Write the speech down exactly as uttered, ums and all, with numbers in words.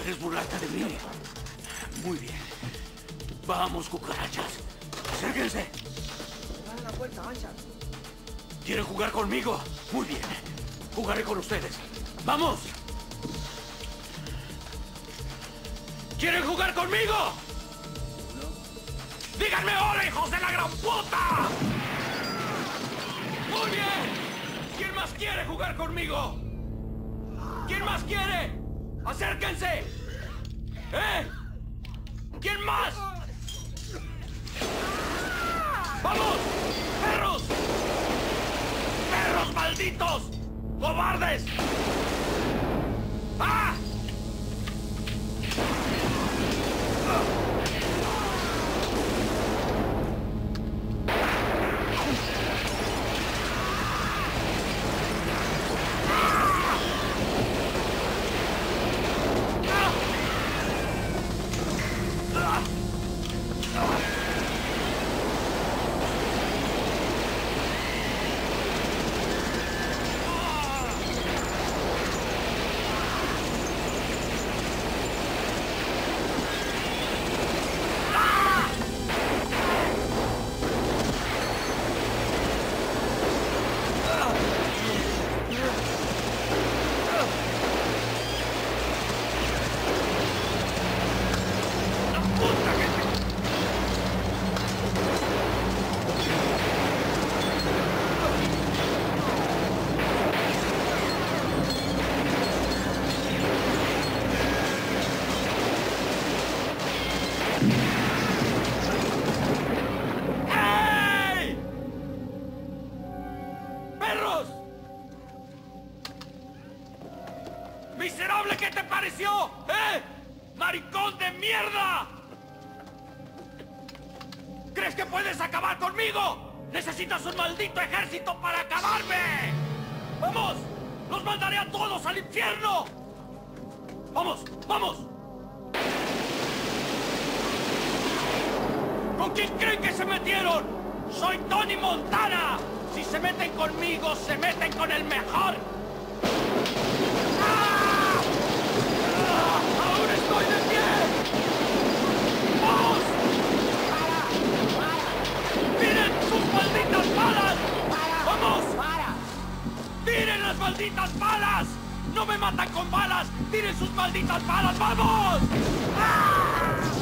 ¿Quieres burlarte de mí? Muy bien. Vamos, cucarachas. Acérquense. Dale la vuelta, ancha. ¿Quieren jugar conmigo? Muy bien. Jugaré con ustedes. ¡Vamos! ¿Quieren jugar conmigo? No. ¡Díganme hola, hijos de la gran puta! ¡Muy bien! ¿Quién más quiere jugar conmigo? ¿Quién más quiere? ¡Acérquense! ¿Eh? ¿Quién más? ¡Vamos! ¡Perros! ¡Perros malditos! ¡Cobardes! ¡Ah! ¡Miserable! ¿Qué te pareció? ¿Eh? ¡Maricón de mierda! ¿Crees que puedes acabar conmigo? ¡Necesitas un maldito ejército para acabarme! ¡Vamos! ¡Los mandaré a todos al infierno! ¡Vamos! ¡Vamos! ¿Con quién creen que se metieron? ¡Soy Tony Montana! Si se meten conmigo, se meten con el mejor. ¡Ah! ¡Ah! ¡Aún estoy de pie! ¡Vamos! ¡Para! ¡Para! ¡Tiren sus malditas balas! ¡Para! ¡Vamos! ¡Para! ¡Tiren las malditas balas! ¡No me matan con balas! ¡Tiren sus malditas balas! ¡Vamos! ¡Ah!